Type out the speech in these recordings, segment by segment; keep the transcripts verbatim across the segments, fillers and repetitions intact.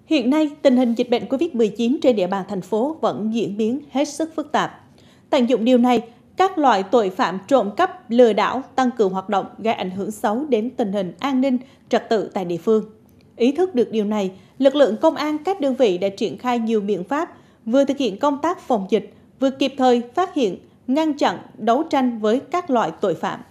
Hiện nay, tình hình dịch bệnh Covid mười chín trên địa bàn thành phố vẫn diễn biến hết sức phức tạp. Tận dụng điều này, các loại tội phạm trộm cắp, lừa đảo tăng cường hoạt động gây ảnh hưởng xấu đến tình hình an ninh, trật tự tại địa phương. Ý thức được điều này, lực lượng công an các đơn vị đã triển khai nhiều biện pháp, vừa thực hiện công tác phòng dịch, vừa kịp thời phát hiện, ngăn chặn, đấu tranh với các loại tội phạm.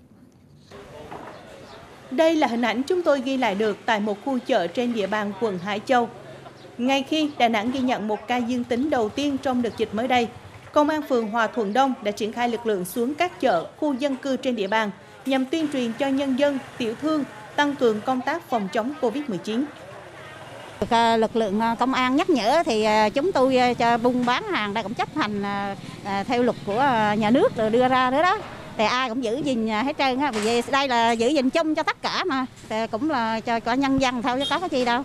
Đây là hình ảnh chúng tôi ghi lại được tại một khu chợ trên địa bàn quận Hải Châu. Ngay khi Đà Nẵng ghi nhận một ca dương tính đầu tiên trong đợt dịch mới đây, Công an phường Hòa Thuận Đông đã triển khai lực lượng xuống các chợ, khu dân cư trên địa bàn nhằm tuyên truyền cho nhân dân, tiểu thương tăng cường công tác phòng chống Covid mười chín. Lực lượng công an nhắc nhở thì chúng tôi cho buôn bán hàng đã cũng chấp hành theo luật của nhà nước rồi đưa ra nữa đó. Thì ai cũng giữ gìn hết trơn á, vì đây là giữ gìn chung cho tất cả mà, thì cũng là cho cả nhân dân thôi chứ có cái gì đâu.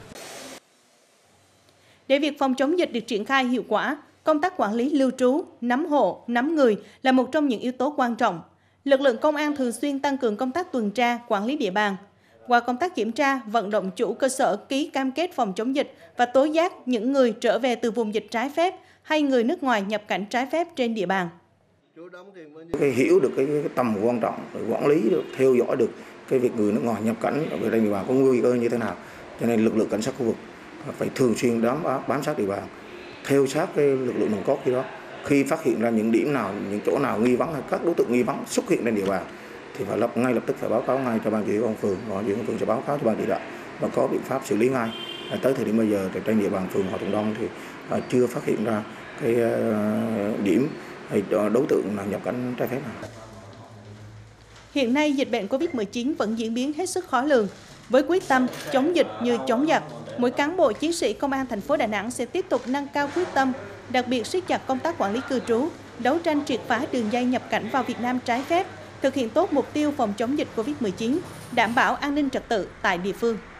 Để việc phòng chống dịch được triển khai hiệu quả, công tác quản lý lưu trú, nắm hộ, nắm người là một trong những yếu tố quan trọng. Lực lượng công an thường xuyên tăng cường công tác tuần tra, quản lý địa bàn. Qua công tác kiểm tra, vận động chủ cơ sở ký cam kết phòng chống dịch và tố giác những người trở về từ vùng dịch trái phép hay người nước ngoài nhập cảnh trái phép trên địa bàn. Cái hiểu được cái, cái tầm quan trọng, quản lý được, theo dõi được cái việc người nước ngoài nhập cảnh ở trên địa bàn có nguy cơ như thế nào, cho nên lực lượng cảnh sát khu vực phải thường xuyên bám bám sát địa bàn, theo sát cái lực lượng nòng cốt khi đó. Khi phát hiện ra những điểm nào, những chỗ nào nghi vấn hay các đối tượng nghi vấn xuất hiện trên địa bàn thì phải lập ngay lập tức phải báo cáo ngay cho ban chỉ huy công an phường, và ban chỉ huy công an phường sẽ báo cáo cho ban chỉ đạo và có biện pháp xử lý ngay. Tới thời điểm bây giờ thì trên địa bàn phường Hòa Thuận Đông thì chưa phát hiện ra cái điểm hay đối tượng nào nhập cảnh trái phép nào. Hiện nay, dịch bệnh Covid mười chín vẫn diễn biến hết sức khó lường. Với quyết tâm chống dịch như chống giặc, mỗi cán bộ chiến sĩ công an thành phố Đà Nẵng sẽ tiếp tục nâng cao quyết tâm, đặc biệt siết chặt công tác quản lý cư trú, đấu tranh triệt phá đường dây nhập cảnh vào Việt Nam trái phép, thực hiện tốt mục tiêu phòng chống dịch Covid mười chín, đảm bảo an ninh trật tự tại địa phương.